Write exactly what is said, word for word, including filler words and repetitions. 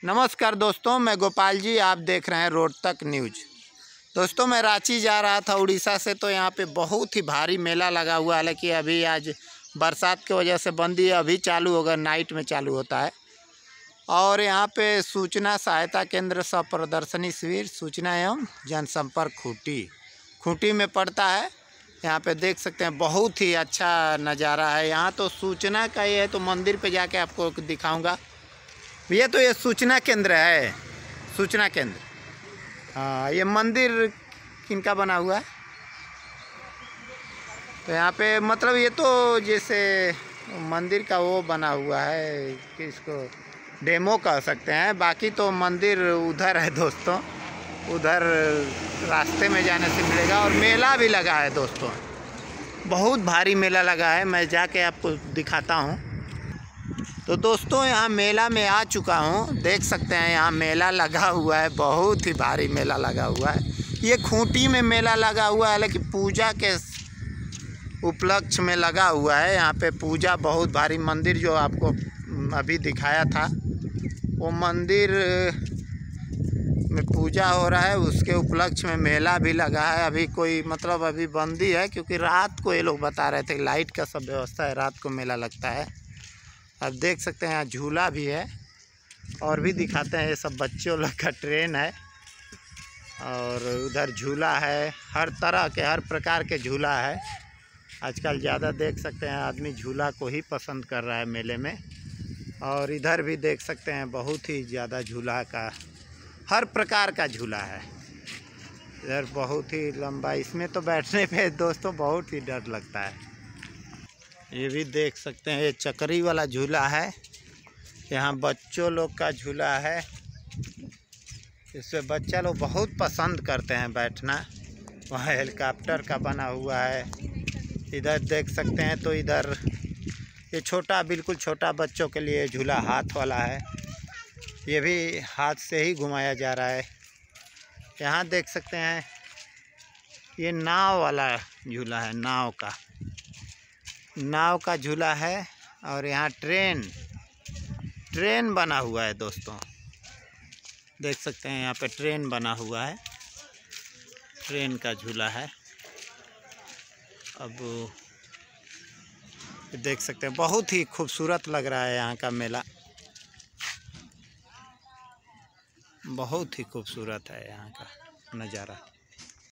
नमस्कार दोस्तों, मैं गोपाल जी, आप देख रहे हैं रोहतक न्यूज। दोस्तों, मैं रांची जा रहा था उड़ीसा से, तो यहाँ पे बहुत ही भारी मेला लगा हुआ है। हालांकि अभी आज बरसात की वजह से बंद ही है, अभी चालू होगा, नाइट में चालू होता है। और यहाँ पे सूचना सहायता केंद्र सह प्रदर्शनी शिविर सूचना एवं जनसंपर्क खूंटी खूंटी में पड़ता है। यहाँ पे देख सकते हैं, बहुत ही अच्छा नज़ारा है। यहाँ तो सूचना का ये है, तो मंदिर पे जाके आपको दिखाऊंगा। ये तो ये सूचना केंद्र है, सूचना केंद्र। हाँ, ये मंदिर किनका बना हुआ है। तो यहाँ पे मतलब ये तो जैसे मंदिर का वो बना हुआ है कि इसको डेमो कह सकते हैं। बाकी तो मंदिर उधर है दोस्तों, उधर रास्ते में जाने से मिलेगा। और मेला भी लगा है दोस्तों, बहुत भारी मेला लगा है। मैं जाके आपको दिखाता हूँ। तो दोस्तों, यहाँ मेला में आ चुका हूँ, देख सकते हैं यहाँ मेला लगा हुआ है, बहुत ही भारी मेला लगा हुआ है। ये खूंटी में मेला लगा हुआ है, लेकिन पूजा के उपलक्ष्य में लगा हुआ है। यहाँ पे पूजा बहुत भारी, मंदिर जो आपको अभी दिखाया था वो मंदिर में पूजा हो रहा है, उसके उपलक्ष्य में मेला भी लगा है। अभी कोई मतलब अभी बंदी है, क्योंकि रात को ये लोग बता रहे थे लाइट का सब व्यवस्था है, रात को मेला लगता है। आप देख सकते हैं यहाँ झूला भी है, और भी दिखाते हैं। ये सब बच्चों लोग का ट्रेन है, और उधर झूला है, हर तरह के हर प्रकार के झूला है। आजकल ज़्यादा देख सकते हैं आदमी झूला को ही पसंद कर रहा है मेले में। और इधर भी देख सकते हैं बहुत ही ज़्यादा झूला का, हर प्रकार का झूला है। इधर बहुत ही लंबा, इसमें तो बैठने पे दोस्तों बहुत ही डर लगता है। ये भी देख सकते हैं, ये चक्री वाला झूला है। यहाँ बच्चों लोग का झूला है, इसमें बच्चा लोग बहुत पसंद करते हैं बैठना। वहाँ हेलीकॉप्टर का बना हुआ है। इधर देख सकते हैं, तो इधर ये छोटा, बिल्कुल छोटा बच्चों के लिए झूला हाथ वाला है। ये भी हाथ से ही घुमाया जा रहा है। यहाँ देख सकते हैं, ये नाव वाला झूला है, नाव का नाव का झूला है। और यहाँ ट्रेन ट्रेन बना हुआ है दोस्तों, देख सकते हैं यहाँ पे ट्रेन बना हुआ है, ट्रेन का झूला है। अब देख सकते हैं, बहुत ही खूबसूरत लग रहा है यहाँ का मेला, बहुत ही खूबसूरत है यहाँ का नज़ारा।